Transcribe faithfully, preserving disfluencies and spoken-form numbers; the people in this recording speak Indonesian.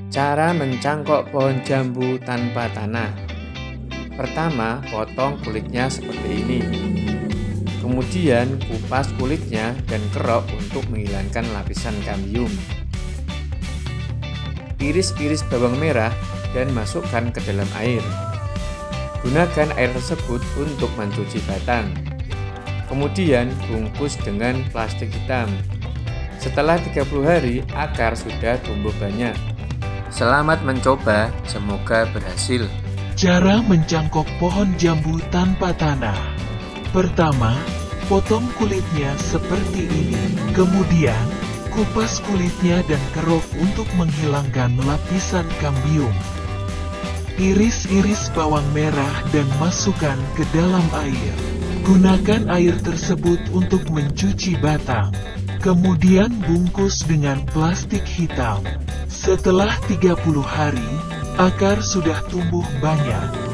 Cara mencangkok pohon jambu tanpa tanah. Pertama, potong kulitnya seperti ini. Kemudian kupas kulitnya dan kerok untuk menghilangkan lapisan kambium. Iris-iris bawang merah dan masukkan ke dalam air. Gunakan air tersebut untuk mencuci batang. Kemudian bungkus dengan plastik hitam. Setelah tiga puluh hari, akar sudah tumbuh banyak. Selamat mencoba, semoga berhasil. Cara mencangkok pohon jambu tanpa tanah. Pertama, potong kulitnya seperti ini. Kemudian, kupas kulitnya dan kerok untuk menghilangkan lapisan kambium. Iris-iris bawang merah dan masukkan ke dalam air. Gunakan air tersebut untuk mencuci batang. Kemudian bungkus dengan plastik hitam. Setelah tiga puluh hari, akar sudah tumbuh banyak.